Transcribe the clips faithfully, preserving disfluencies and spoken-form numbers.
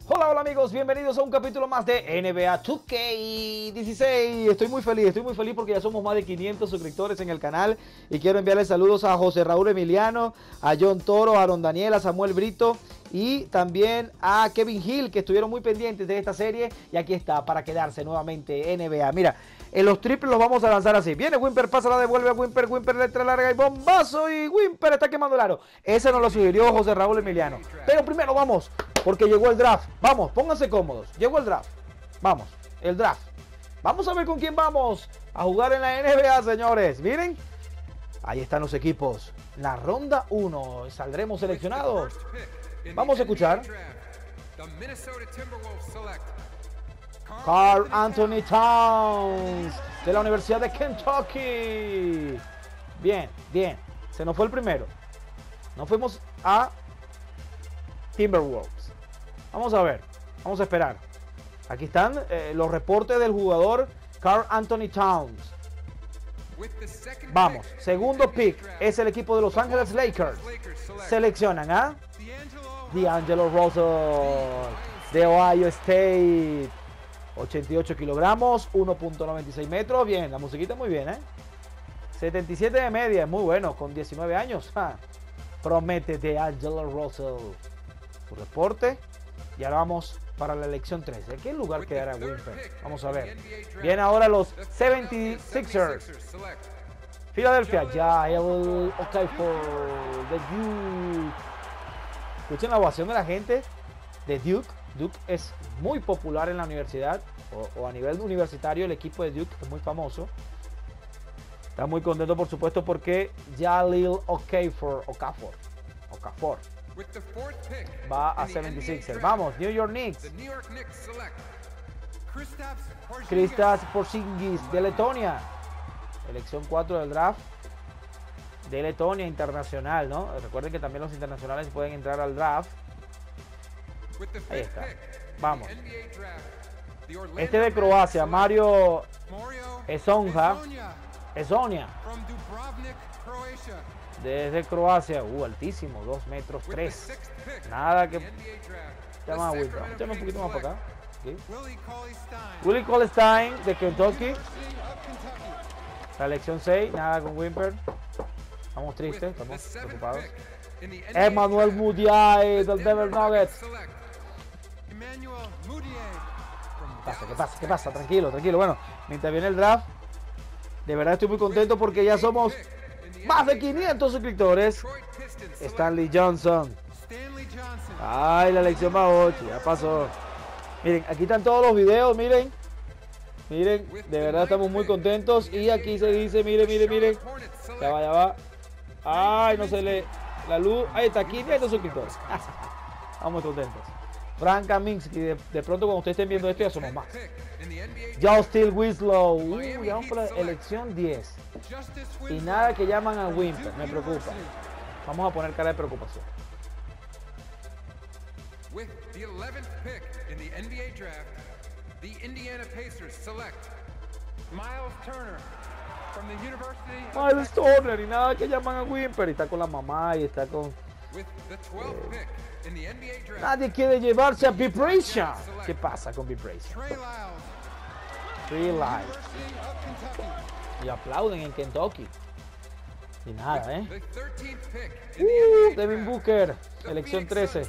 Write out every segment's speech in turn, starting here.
Hola, hola amigos, bienvenidos a un capítulo más de N B A dos K dieciséis. Estoy muy feliz, estoy muy feliz porque ya somos más de quinientos suscriptores en el canal. Y quiero enviarles saludos a José Raúl Emiliano, a John Toro, a Aaron Daniel, a Samuel Brito y también a Kevin Hill, que estuvieron muy pendientes de esta serie. Y aquí está para quedarse nuevamente N B A. Mira, en los triples los vamos a lanzar así. Viene Wimper, pasa, la devuelve a Wimper, Wimper letra larga y bombazo. Y Wimper está quemando el aro. Ese nos lo sugirió José Raúl Emiliano. Pero primero vamos, porque llegó el draft. Vamos, pónganse cómodos. Llegó el draft. Vamos, el draft. Vamos a ver con quién vamos a jugar en la N B A, señores. Miren, ahí están los equipos. La ronda uno. Saldremos seleccionados. Vamos a escuchar. Karl Anthony Towns, de la Universidad de Kentucky. Bien, bien. Se nos fue el primero. Nos fuimos a Timberwolves. Vamos a ver. Vamos a esperar. Aquí están eh, los reportes del jugador Karl Anthony Towns. Vamos. Segundo pick es el equipo de Los Ángeles Lakers. Seleccionan a D'Angelo Russell de Ohio State. ochenta y ocho kilogramos, uno punto noventa y seis metros. Bien, la musiquita muy bien, ¿eh? setenta y siete de media, muy bueno, con diecinueve años. Ja. Promete D'Angelo Russell. Su reporte. Y ahora vamos para la elección tres. ¿De qué lugar quedará Wimper? Vamos a ver. Viene ahora los setenta y seis ers. Filadelfia, ya el Okafor de Duke. Escuchen la ovación de la gente de Duke. Duke es muy popular en la universidad o, o a nivel universitario. El equipo de Duke es muy famoso. Está muy contento, por supuesto, porque Jahlil Okafor Okafor Okafor va a setenta y seis ers. Vamos, New York Knicks. Kristaps Porzingis de Letonia. Elección cuatro del draft de Letonia, internacional, ¿no? Recuerden que también los internacionales pueden entrar al draft. Ahí está. Vamos. Este de Croacia, Mario Esonja. Esonia. Desde Croacia. Uh, altísimo. dos metros tres. Nada que... Llama a Wilton. Échame un poquito más para acá. ¿Sí? Willie Cauley-Stein de Kentucky. La elección seis. Nada con Wimper. Estamos tristes. Estamos preocupados. Emmanuel Mudiay del Denver Nuggets. ¿Qué pasa? ¿Qué pasa? ¿Qué pasa? Tranquilo, tranquilo. Bueno, mientras viene el draft, de verdad estoy muy contento porque ya somos más de quinientos suscriptores. Stanley Johnson. Ay, la elección más ocho, ya pasó. Miren, aquí están todos los videos, miren. Miren, de verdad estamos muy contentos. Y aquí se dice, miren, miren, miren. Ya va, ya va. Ay, no se le... La luz... Ahí está, quinientos suscriptores. Estamos contentos. Frank Kaminsky, de, de pronto cuando ustedes estén viendo esto ya somos más. Justin Winslow, uh, ya vamos por la elección diez. Y nada que llaman a Wimper, me preocupa. Vamos a poner cara de preocupación. With the eleventh pick in the N B A draft, the Indiana Pacers select Miles Turner from the University of Miles Turner, y nada que llaman a Wimper, y está con la mamá y está con... With the twelfth pick. Nadie quiere llevarse a Vibration. ¿Qué pasa con Vibration? Trey Lyles. Y aplauden en Kentucky. Y nada, ¿eh? Uh, Devin Booker. Elección trece.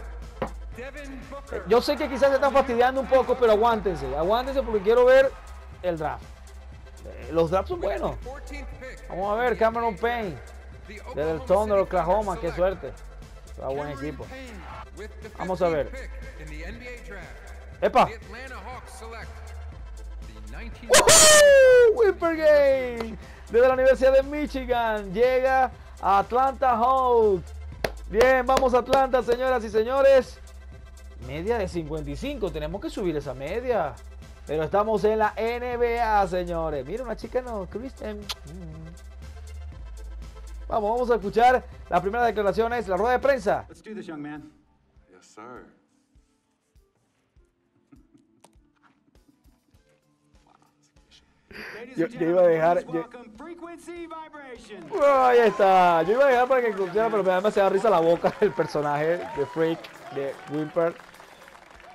Yo sé que quizás se están fastidiando un poco, pero aguántense. Aguántense porque quiero ver el draft. Los drafts son buenos. Vamos a ver, Cameron Payne. Del Thunder, Oklahoma. Qué suerte. Va buen equipo. Vamos a ver. ¡Epa! ¡Uh! Wimper Game desde la Universidad de Michigan llega a Atlanta Hawks. Bien, vamos a Atlanta, señoras y señores. Media de cincuenta y cinco. Tenemos que subir esa media. Pero estamos en la N B A, señores. Mira, una chica no, Kristen. Vamos, vamos a escuchar las primeras declaraciones, la rueda de prensa. Let's do this, young man. Yes, sir. Yo, yo iba a dejar... Yo... Oh, ahí está. Yo iba a dejar para que escuchara, pero me da demasiada risa la boca del personaje de Freak, de Wimper.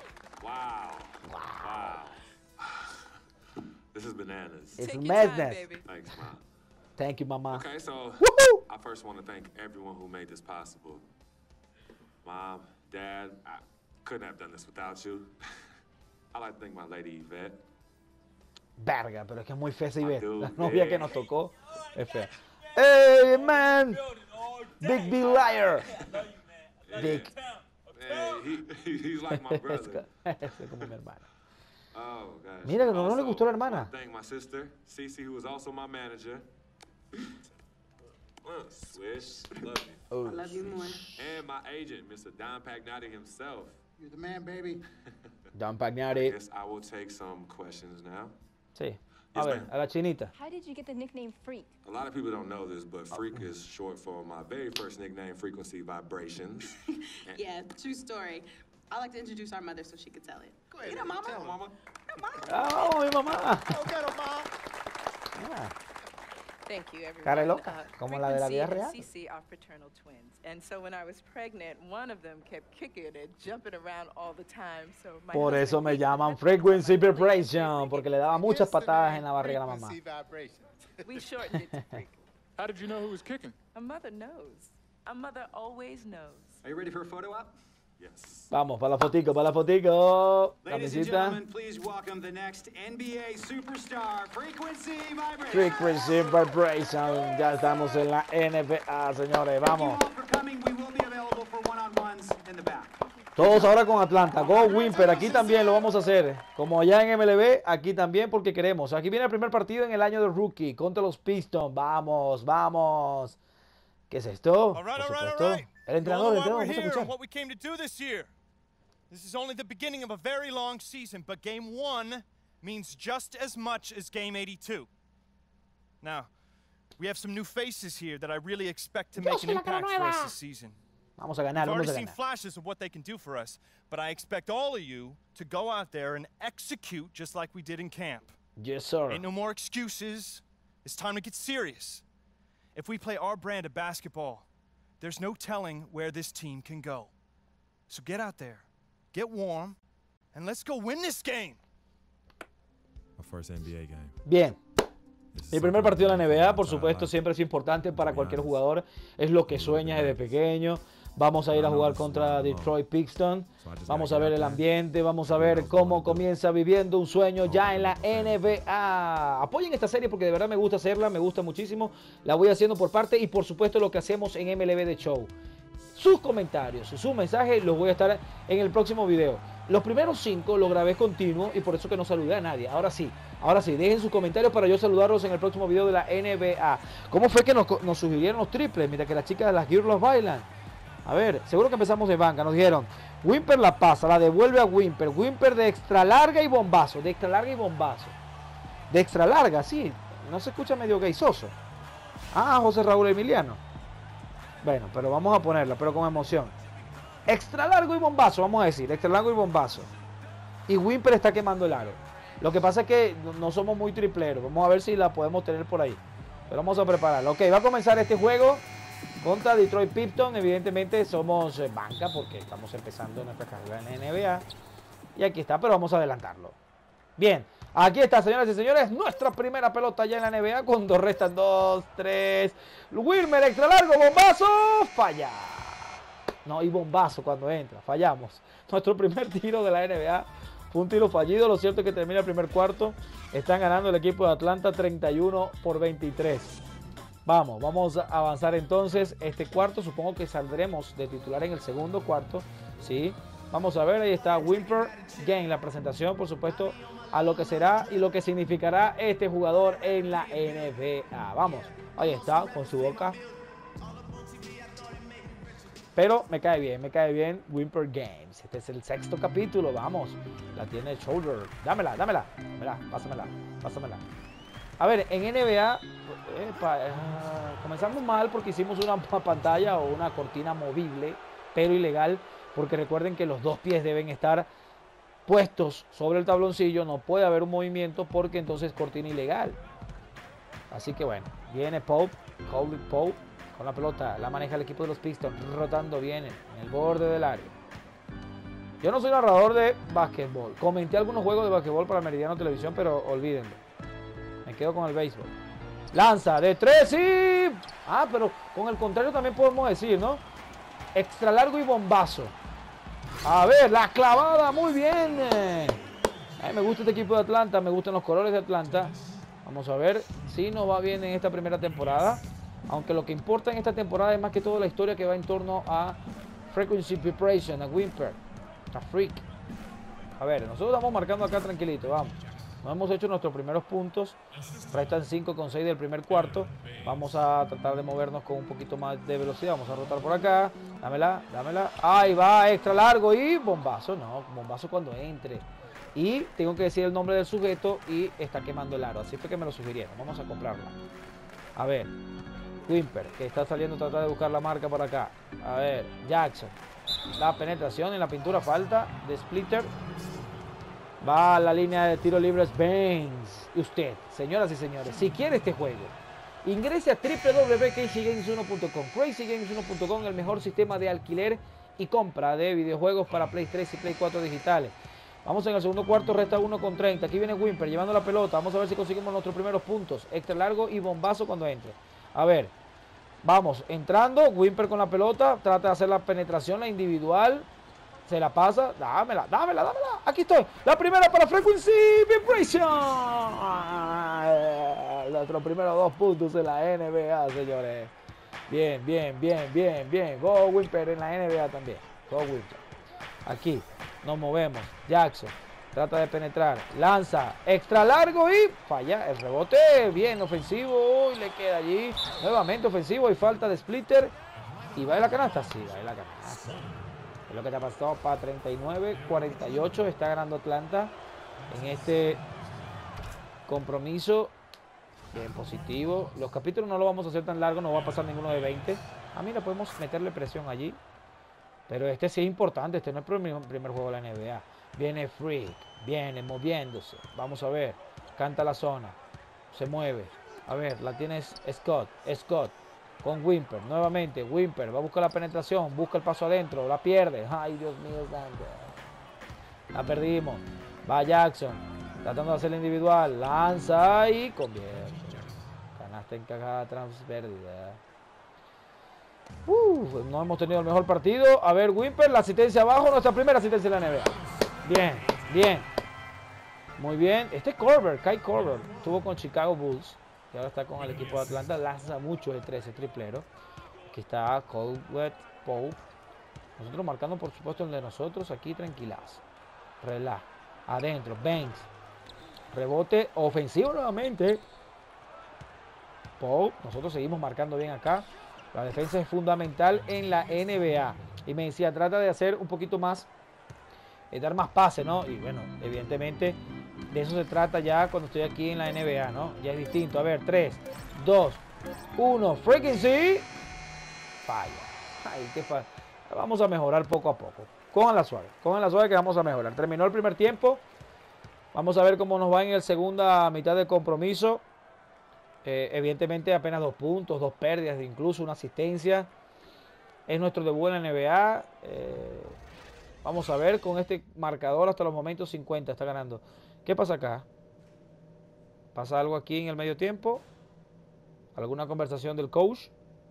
is bananas. It's Take your time, madness. baby. Thanks, Mom. Thank you, mama. Okay, so Woohoo! I first want to thank everyone who made this possible. Mom, Dad, I couldn't have done this without you. I'd like to thank my lady Yvette. Verga, pero es que es muy fea esa Ivette. Dude, La novia yeah. que nos tocó es fea. Hey, man. Big B liar. Big. Hey, he, he's like my brother. Es como mi hermana. Oh, gosh. Mira, que no le Also, gustó la hermana. I Thank my sister, Cece, who is also my manager. Uh, Swish, love you. Oh, I love you more. And my agent, Mister Don Pagnotti himself. You're the man, baby. Don I Pagnotti. guess I will take some questions now. Sí. A Yes, ver, ma'am. a la chinita. How did you get the nickname Freak? A lot of people don't know this, but Freak is short for my very first nickname, Frequency Vibrations. And- Yeah, true story. I like to introduce our mother so she could tell it. Go ahead, you know, mama. Tell 'em, Mama. Ah, vamos, mi mamá. Go get her, mom. Ah, Thank you, everyone. Cara loca, como la de la vida Frequency real. and Cece are fraternal twins. And so when I was pregnant, one of them kept kicking and jumping around all the time. So my Por eso husband me named llaman her Frequency Freak. Vibration, porque le daba muchas patadas en la barriga a la mamá. We shortened it to Freak. How did you know who was kicking? A mother knows. A mother always knows. Are you ready for a photo op? Yes. Vamos, para la fotico, para la fotico. Ladies and Camisita. gentlemen, please welcome the next N B A superstar, Frequency Vibration. Frequency Vibration. Ya estamos en la N B A, señores. Thank you Vamos. all for coming. We will be available for one-on-ones in the back. Todos ahora con Atlanta. Go Wimper. Aquí también lo vamos a hacer. Como allá en M L B, aquí también porque queremos. Aquí viene el primer partido en el año de rookie contra los Pistons. Vamos, vamos. ¿Qué es esto? All right, Por all right, supuesto. all right. El entrenador, You el know why entrenador. we're Vamos a here escuchar. and what we came to do this year. This is only the beginning of a very long season, but game one means just as much as game eighty-two. Now, we have some new faces here that I really expect to Yo make soy an la cara impact for nueva. us this season. Vamos a ganar, I've vamos already a seen ganar. flashes of what they can do for us, but I expect all of you to go out there and execute just like we did in camp. Yes, sir. Ain't no more excuses. It's time to get serious. If we play our brand of basketball, there's no telling where this team can go. So get out there, get warm, and let's go win this game. My first N B A game. Bien. This is Mi primer something partido en la I've N B been A, por for my supuesto, entire siempre es importante para To be cualquier honest. jugador. Es lo que sueña desde pequeño. Vamos a ir a jugar contra Detroit Pistons. Vamos a ver el ambiente, vamos a ver cómo comienza viviendo un sueño ya en la N B A. Apoyen esta serie porque de verdad me gusta hacerla, me gusta muchísimo. La voy haciendo por parte y por supuesto lo que hacemos en M L B The Show. Sus comentarios, sus mensajes los voy a estar en el próximo video. Los primeros cinco los grabé continuo y por eso que no saludé a nadie. Ahora sí, ahora sí, dejen sus comentarios para yo saludarlos en el próximo video de la N B A. ¿Cómo fue que nos, nos sugirieron los triples? Mira que las chicas de las Girls bailan. A ver, seguro que empezamos de banca. Nos dijeron, Wimper la pasa, la devuelve a Wimper. Wimper de extra larga y bombazo. De extra larga y bombazo. De extra larga, sí. No se escucha medio gaysoso. Ah, José Raúl Emiliano. Bueno, pero vamos a ponerla, pero con emoción. Extra largo y bombazo, vamos a decir. Extra largo y bombazo. Y Wimper está quemando el aro. Lo que pasa es que no- no somos muy tripleros. Vamos a ver si la podemos tener por ahí. Pero vamos a prepararla. Ok, va a comenzar este juego contra Detroit Pistons. Evidentemente somos eh, banca porque estamos empezando nuestra carrera en la N B A. Y aquí está, pero vamos a adelantarlo. Bien, aquí está, señoras y señores, nuestra primera pelota ya en la N B A. Cuando restan dos, tres. Wilmer, extra largo, bombazo, falla. No, y bombazo cuando entra, fallamos. Nuestro primer tiro de la N B A fue un tiro fallido. Lo cierto es que termina el primer cuarto. Están ganando el equipo de Atlanta treinta y uno por veintitrés. Vamos, vamos a avanzar entonces este cuarto. Supongo que saldremos de titular en el segundo cuarto. Sí, vamos a ver, ahí está Wimper Game, la presentación, por supuesto, a lo que será y lo que significará este jugador en la N B A. Vamos, ahí está, con su boca. Pero me cae bien, me cae bien Wimper Games. Este es el sexto capítulo, vamos. La tiene Shoulder. Dámela, dámela. Dámela, pásamela, pásamela. A ver, en N B A, epa, eh, comenzamos mal porque hicimos una pantalla o una cortina movible, pero ilegal, porque recuerden que los dos pies deben estar puestos sobre el tabloncillo, no puede haber un movimiento porque entonces cortina ilegal. Así que bueno, viene Pope, Colby Pope con la pelota, la maneja el equipo de los Pistons, rotando bien en el borde del área. Yo no soy narrador de básquetbol, comenté algunos juegos de básquetbol para Meridiano Televisión, pero olvídenlo. quedo con el béisbol. Lanza de tres y... Ah, pero con el contrario también podemos decir, ¿no? Extra largo y bombazo. A ver, la clavada, muy bien. Ay, me gusta este equipo de Atlanta, me gustan los colores de Atlanta. Vamos a ver si nos va bien en esta primera temporada. Aunque lo que importa en esta temporada es más que todo la historia que va en torno a Frequency Preparation, a Wimper, a Freak. A ver, nosotros estamos marcando acá tranquilito, vamos. No hemos hecho nuestros primeros puntos. Restan cinco con seis del primer cuarto. Vamos a tratar de movernos con un poquito más de velocidad. Vamos a rotar por acá. Dámela, dámela. Ahí va, extra largo y bombazo. No, bombazo cuando entre. Y tengo que decir el nombre del sujeto y está quemando el aro. Así fue que me lo sugirieron. Vamos a comprarla. A ver. Wimper, que está saliendo a tratar de buscar la marca por acá. A ver, Jackson. La penetración en la pintura falta de Splitter. Va a la línea de tiro libres Baines. Y usted, señoras y señores, si quiere este juego, ingrese a w w w punto crazy games uno punto com. crazy games uno punto com, el mejor sistema de alquiler y compra de videojuegos para Play tres y Play cuatro digitales. Vamos en el segundo cuarto, resta uno con treinta. Aquí viene Wimper llevando la pelota. Vamos a ver si conseguimos nuestros primeros puntos. Extra largo y bombazo cuando entre. A ver, vamos, entrando. Wimper con la pelota. Trata de hacer la penetración, la individual. Se la pasa. Dámela, dámela, dámela. Aquí estoy. La primera para Frequency Vibration. Nuestros primeros dos puntos en la N B A, señores. Bien, bien, bien, bien, bien. Go Wimper en la N B A también. Go Wimper. Aquí nos movemos. Jackson trata de penetrar. Lanza. Extra largo y falla. El rebote. Bien, ofensivo. Y le queda allí. Nuevamente ofensivo y falta de Splitter. ¿Y va en la canasta? Sí, va en la canasta. Es lo que te ha pasado para treinta y nueve cuarenta y ocho. Está ganando Atlanta en este compromiso. Bien, positivo. Los capítulos no lo vamos a hacer tan largos. No va a pasar ninguno de veinte. Ah, mira, podemos meterle presión allí. Pero este sí es importante. Este no es el primer, primer juego de la N B A. Viene Freak. Viene moviéndose. Vamos a ver. Canta la zona. Se mueve. A ver, la tienes Scott. Scott. Con Wimper. Nuevamente. Wimper va a buscar la penetración. Busca el paso adentro. La pierde. Ay, Dios mío, santo. La perdimos. Va Jackson. Tratando de hacerla individual. Lanza y convierte. Canasta encajada transpérdida. Uh, no hemos tenido el mejor partido. A ver, Wimper, la asistencia abajo. Nuestra primera asistencia en la N B A. Bien, bien. Muy bien. Este es Korver, Kai Korver. Estuvo con Chicago Bulls. Y ahora está con el equipo de Atlanta. Lanza mucho de trece, triplero. Aquí está Colbert Pope. Nosotros marcando, por supuesto, el de nosotros. Aquí tranquilas. Relax. Adentro. Banks. Rebote ofensivo nuevamente. Pope. Nosotros seguimos marcando bien acá. La defensa es fundamental en la N B A. Y me decía, trata de hacer un poquito más, de dar más pase, ¿no? Y bueno, evidentemente, de eso se trata ya cuando estoy aquí en la N B A, ¿no? Ya es distinto. A ver, tres, dos, uno. Frequency. Falla. Ay, qué falla. Vamos a mejorar poco a poco. Cojan la suave. Cojan la suave que vamos a mejorar. Terminó el primer tiempo. Vamos a ver cómo nos va en el segunda mitad del compromiso. Eh, evidentemente apenas dos puntos, dos pérdidas, incluso una asistencia. Es nuestro debut en la N B A. Eh, vamos a ver con este marcador hasta los momentos cincuenta. Está ganando. ¿Qué pasa acá? ¿Pasa algo aquí en el medio tiempo? ¿Alguna conversación del coach?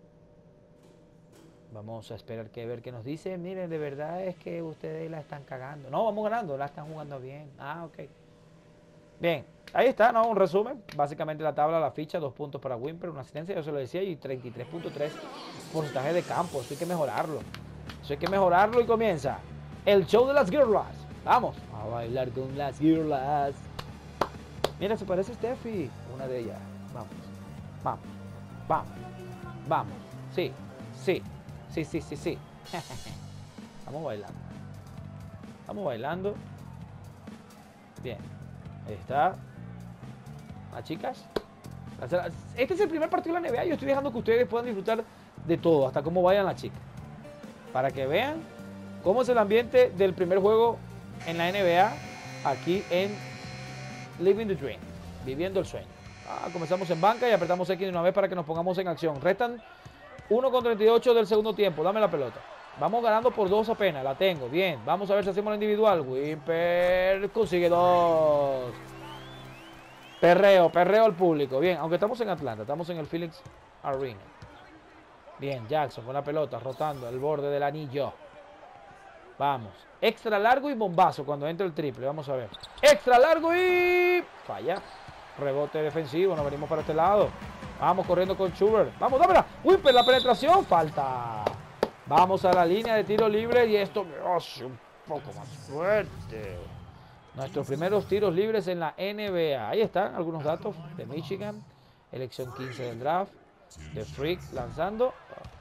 Vamos a esperar que ver qué nos dice. Miren, de verdad es que ustedes la están cagando. No, vamos ganando, la están jugando bien. Ah, ok. Bien, ahí está, ¿no? Un resumen. Básicamente la tabla, la ficha, dos puntos para Wimper, una asistencia, yo se lo decía, y treinta y tres punto tres porcentaje de campo. Eso hay que mejorarlo. Eso hay que mejorarlo y comienza el show de las girlas. Vamos a bailar con las girlas. Mira, se parece a Steffi, una de ellas. Vamos, vamos, vamos, vamos. Sí, sí, sí, sí, sí, sí. Estamos bailando. Estamos bailando. Bien. Ahí está. Las chicas. Este es el primer partido de la N B A. Yo estoy dejando que ustedes puedan disfrutar de todo, hasta cómo vayan las chicas. Para que vean cómo es el ambiente del primer juego en la N B A. Aquí en Living the Dream. Viviendo el sueño. Ah, comenzamos en banca y apretamos X de una vez para que nos pongamos en acción. Restan uno con treinta y ocho del segundo tiempo. Dame la pelota. Vamos ganando por dos apenas. La tengo. Bien. Vamos a ver si hacemos la individual. Wimper consigue dos. Perreo, perreo al público. Bien, aunque estamos en Atlanta, estamos en el Phoenix Arena. Bien, Jackson con la pelota, rotando el borde del anillo. Vamos. Extra largo y bombazo cuando entra el triple. Vamos a ver. Extra largo y... falla. Rebote defensivo. Nos venimos para este lado. Vamos corriendo con Schubert. Vamos, dámela. Wimper, la penetración. Falta. Vamos a la línea de tiro libre y esto me hace un poco más fuerte. Nuestros primeros tiros libres en la N B A. Ahí están algunos datos de Michigan. Elección quince del draft. De Freak lanzando.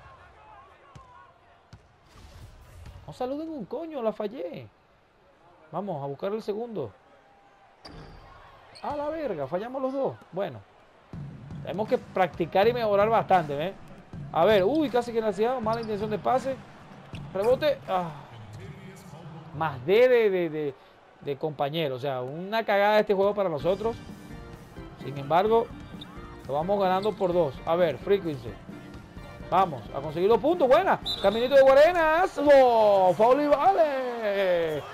No saluden un coño, la fallé. Vamos a buscar el segundo. A la verga, fallamos los dos. Bueno, tenemos que practicar y mejorar bastante, ¿eh? A ver, uy, casi que nació. Mala intención de pase. Rebote. Ah. Más D de, de, de, de compañero. O sea, una cagada de este juego para nosotros. Sin embargo, lo vamos ganando por dos. A ver, Frequency. Vamos a conseguir los puntos. Buena. Caminito de Guarenas. ¡Oh! Foul y vale.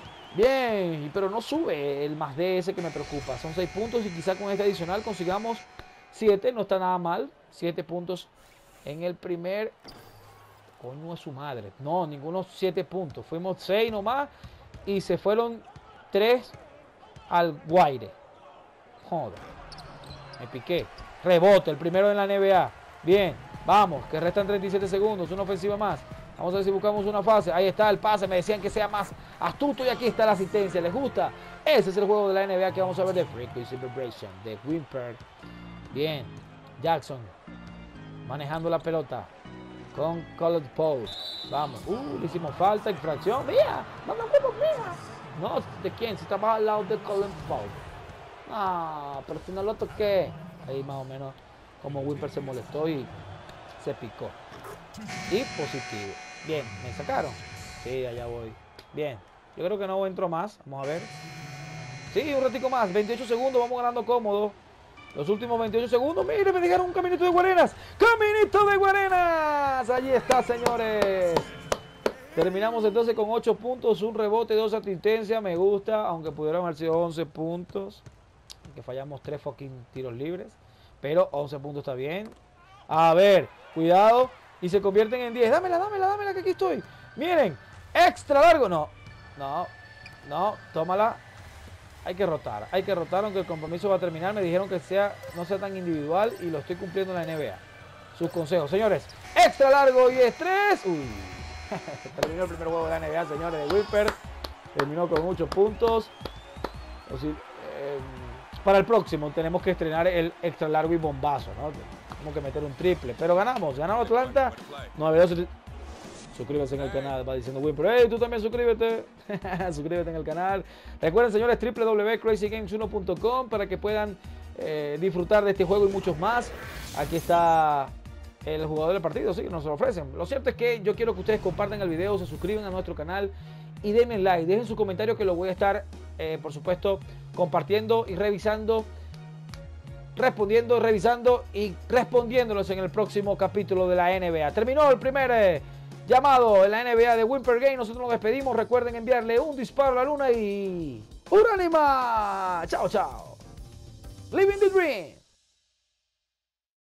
Bien. Pero no sube el más D ese que me preocupa. Son seis puntos y quizá con este adicional consigamos siete. No está nada mal. siete puntos en el primer. Coño a su madre. No, ninguno siete puntos. Fuimos seis nomás. Y se fueron tres al Guaire. Joder. Me piqué. Rebote. El primero en la N B A. Bien. Vamos, que restan treinta y siete segundos, una ofensiva más. Vamos a ver si buscamos una fase. Ahí está el pase, me decían que sea más astuto y aquí está la asistencia. ¿Les gusta? Ese es el juego de la N B A que vamos a ver de Frequency Vibration, de Wimper. Bien, Jackson manejando la pelota con Colin Paul. Vamos, uh, le hicimos falta, infracción. Mira, no nos vemos, mira. No, ¿de quién? Si estaba al lado de Colin Paul. Ah, pero si no lo toqué. Ahí más o menos como Wimper se molestó y se picó. Y positivo. Bien, ¿me sacaron? Sí, allá voy. Bien, yo creo que no entro más. Vamos a ver. Sí, un ratico más. veintiocho segundos, vamos ganando cómodo. Los últimos veintiocho segundos. Mire, me dejaron un caminito de Guarenas. ¡Caminito de Guarenas! Allí está, señores. Terminamos entonces con ocho puntos, un rebote, dos asistencias. Me gusta, aunque pudieron haber sido once puntos. Que fallamos tres fucking tiros libres. Pero once puntos está bien. A ver, cuidado. Y se convierten en diez. Dámela, dámela, dámela, que aquí estoy. Miren, extra largo. No, no, no, tómala. Hay que rotar, hay que rotar, aunque el compromiso va a terminar. Me dijeron que sea, no sea tan individual y lo estoy cumpliendo en la N B A. Sus consejos, señores. Extra largo y estrés. Uy, terminó el primer juego de la N B A, señores, de Wimper. Terminó con muchos puntos. O sea, eh, para el próximo tenemos que estrenar el extra largo y bombazo, ¿no? Tenemos que meter un triple, pero ganamos, ganamos Atlanta. nueve dos. Suscríbete en el canal, va diciendo Wimper. Hey, tú también suscríbete. Suscríbete en el canal. Recuerden, señores, doble u doble u doble u punto crazy games uno punto com para que puedan eh, disfrutar de este juego y muchos más. Aquí está el jugador del partido, sí, que nos lo ofrecen. Lo cierto es que yo quiero que ustedes compartan el video, se suscriban a nuestro canal y denle like. Dejen su comentario que lo voy a estar, eh, por supuesto, compartiendo y revisando. Respondiendo, revisando y respondiéndolos en el próximo capítulo de la N B A. Terminó el primer eh, llamado en la N B A de Wimper Game. Nosotros nos despedimos. Recuerden enviarle un disparo a la luna y... ¡Uránima! ¡Chao, chao! Living the dream.